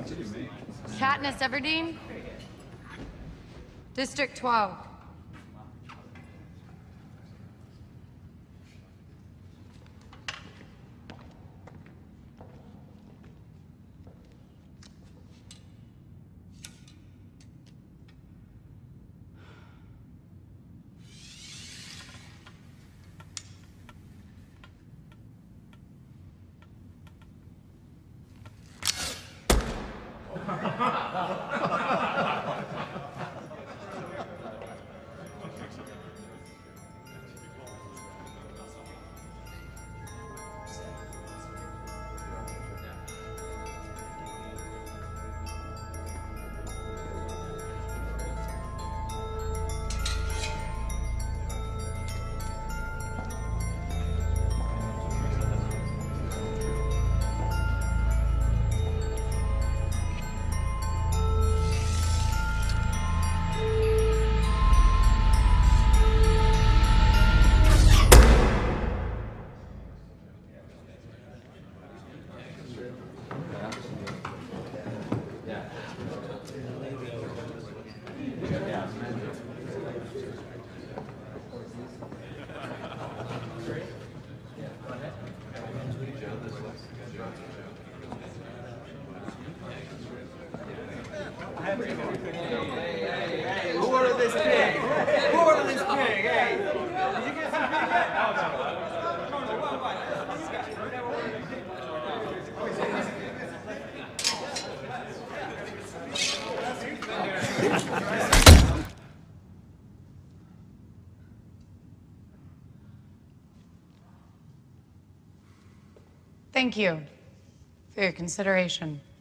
Katniss Everdeen. District 12. Who ordered this pig? Who ordered this pig? Hey, did you get some pig yet? Oh, no. Thank you for your consideration.